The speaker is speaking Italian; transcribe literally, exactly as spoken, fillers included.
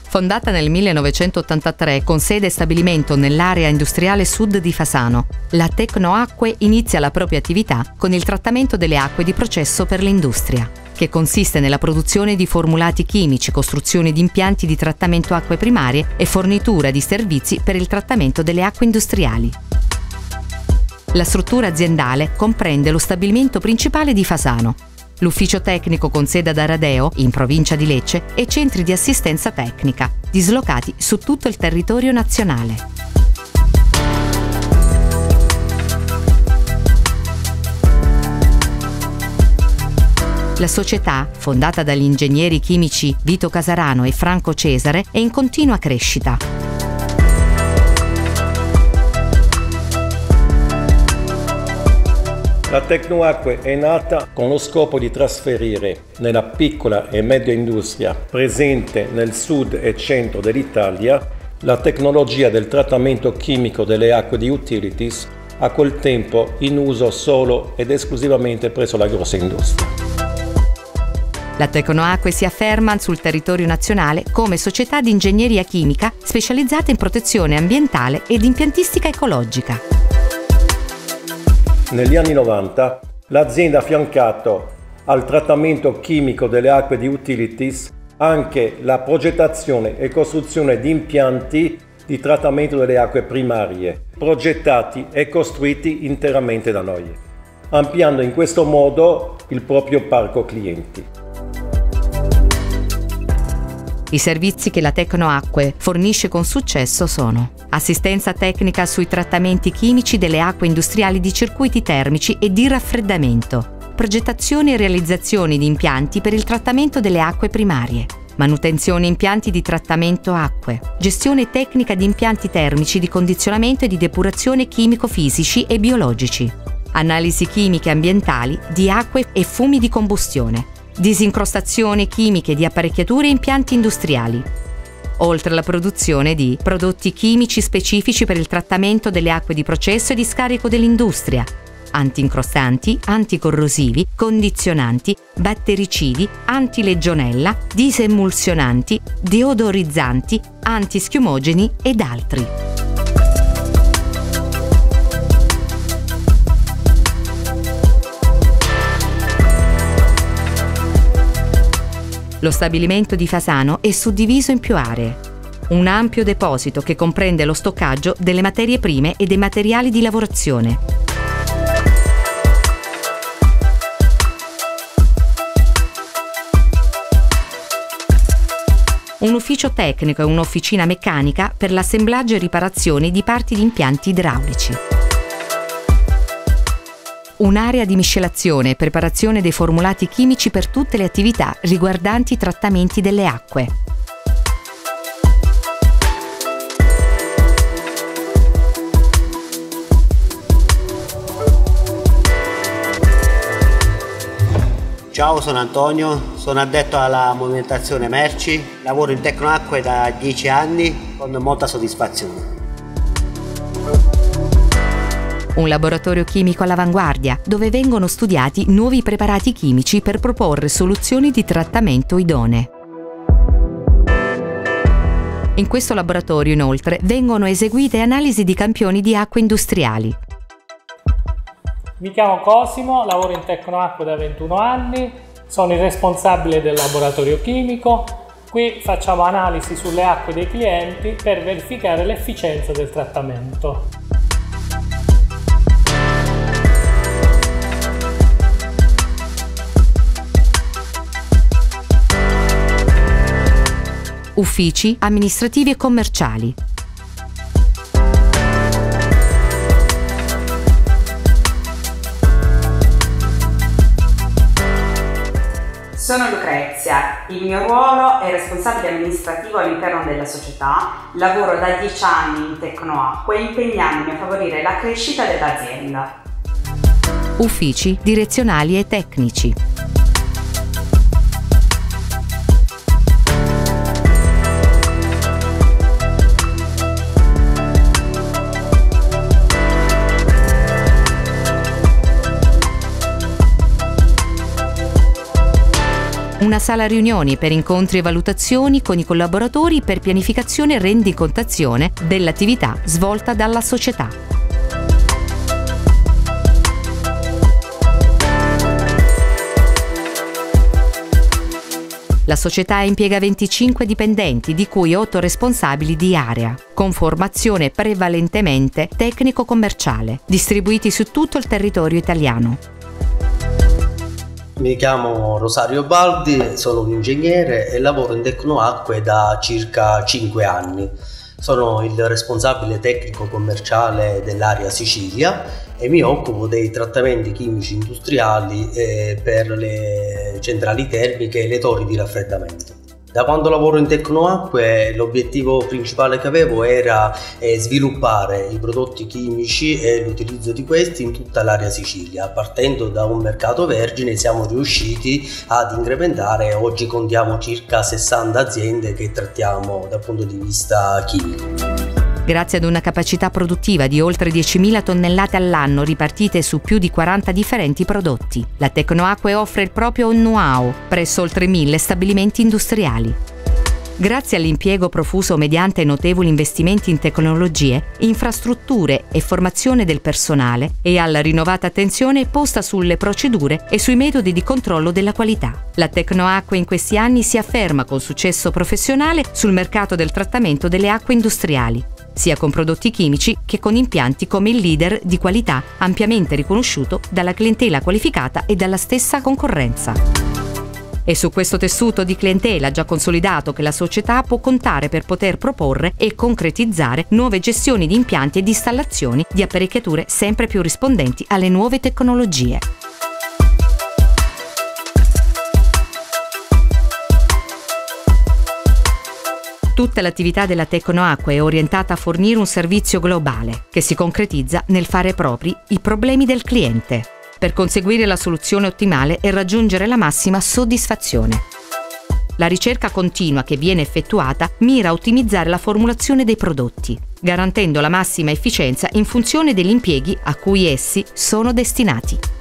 Fondata nel millenovecentottantatré con sede e stabilimento nell'area industriale sud di Fasano, la Tecnoacque inizia la propria attività con il trattamento delle acque di processo per l'industria, che consiste nella produzione di formulati chimici, costruzione di impianti di trattamento acque primarie e fornitura di servizi per il trattamento delle acque industriali. La struttura aziendale comprende lo stabilimento principale di Fasano, l'ufficio tecnico con sede ad Aradeo, in provincia di Lecce, e centri di assistenza tecnica, dislocati su tutto il territorio nazionale. La società, fondata dagli ingegneri chimici Vito Casarano e Franco Cesare, è in continua crescita. La Tecnoacque è nata con lo scopo di trasferire nella piccola e media industria presente nel sud e centro dell'Italia la tecnologia del trattamento chimico delle acque di utilities, a quel tempo in uso solo ed esclusivamente presso la grossa industria. La Tecnoacque si afferma sul territorio nazionale come società di ingegneria chimica specializzata in protezione ambientale ed impiantistica ecologica. Negli anni novanta l'azienda ha affiancato al trattamento chimico delle acque di utilities anche la progettazione e costruzione di impianti di trattamento delle acque primarie, progettati e costruiti interamente da noi, ampliando in questo modo il proprio parco clienti. I servizi che la Tecnoacque fornisce con successo sono: assistenza tecnica sui trattamenti chimici delle acque industriali di circuiti termici e di raffreddamento, progettazione e realizzazione di impianti per il trattamento delle acque primarie, manutenzione impianti di trattamento acque, gestione tecnica di impianti termici di condizionamento e di depurazione chimico-fisici e biologici, analisi chimiche ambientali di acque e fumi di combustione, disincrostazione chimiche di apparecchiature e impianti industriali, oltre alla produzione di prodotti chimici specifici per il trattamento delle acque di processo e di scarico dell'industria, anti-incrostanti, anticorrosivi, condizionanti, battericidi, antilegionella, disemulsionanti, deodorizzanti, antischiumogeni ed altri. Lo stabilimento di Fasano è suddiviso in più aree. Un ampio deposito che comprende lo stoccaggio delle materie prime e dei materiali di lavorazione. Un ufficio tecnico e un'officina meccanica per l'assemblaggio e riparazione di parti di impianti idraulici. Un'area di miscelazione e preparazione dei formulati chimici per tutte le attività riguardanti i trattamenti delle acque. Ciao, sono Antonio, sono addetto alla movimentazione merci, lavoro in Tecnoacque da dieci anni con molta soddisfazione. Un laboratorio chimico all'avanguardia, dove vengono studiati nuovi preparati chimici per proporre soluzioni di trattamento idonee. In questo laboratorio, inoltre, vengono eseguite analisi di campioni di acque industriali. Mi chiamo Cosimo, lavoro in Tecnoacque da ventuno anni, sono il responsabile del laboratorio chimico. Qui facciamo analisi sulle acque dei clienti per verificare l'efficienza del trattamento. Uffici amministrativi e commerciali. Sono Lucrezia, il mio ruolo è responsabile amministrativo all'interno della società, lavoro da dieci anni in Tecnoacque impegnandomi a favorire la crescita dell'azienda. Uffici direzionali e tecnici. una sala riunioni per incontri e valutazioni con i collaboratori per pianificazione e rendicontazione dell'attività svolta dalla società. La società impiega venticinque dipendenti, di cui otto responsabili di area, con formazione prevalentemente tecnico-commerciale, distribuiti su tutto il territorio italiano. Mi chiamo Rosario Baldi, sono un ingegnere e lavoro in Tecnoacque da circa cinque anni. Sono il responsabile tecnico-commerciale dell'area Sicilia e mi occupo dei trattamenti chimici industriali eh, per le centrali termiche e le torri di raffreddamento. Da quando lavoro in Tecnoacque l'obiettivo principale che avevo era eh, sviluppare i prodotti chimici e l'utilizzo di questi in tutta l'area Sicilia. Partendo da un mercato vergine siamo riusciti ad incrementare, oggi contiamo circa sessanta aziende che trattiamo dal punto di vista chimico. Grazie ad una capacità produttiva di oltre diecimila tonnellate all'anno ripartite su più di quaranta differenti prodotti, la Tecnoacque offre il proprio know-how presso oltre mille stabilimenti industriali. Grazie all'impiego profuso mediante notevoli investimenti in tecnologie, infrastrutture e formazione del personale e alla rinnovata attenzione posta sulle procedure e sui metodi di controllo della qualità, la Tecnoacque in questi anni si afferma con successo professionale sul mercato del trattamento delle acque industriali, sia con prodotti chimici che con impianti come il leader di qualità ampiamente riconosciuto dalla clientela qualificata e dalla stessa concorrenza. È su questo tessuto di clientela già consolidato che la società può contare per poter proporre e concretizzare nuove gestioni di impianti e di installazioni di apparecchiature sempre più rispondenti alle nuove tecnologie. Tutta l'attività della Tecnoacque è orientata a fornire un servizio globale che si concretizza nel fare propri i problemi del cliente, per conseguire la soluzione ottimale e raggiungere la massima soddisfazione. La ricerca continua che viene effettuata mira a ottimizzare la formulazione dei prodotti, garantendo la massima efficienza in funzione degli impieghi a cui essi sono destinati.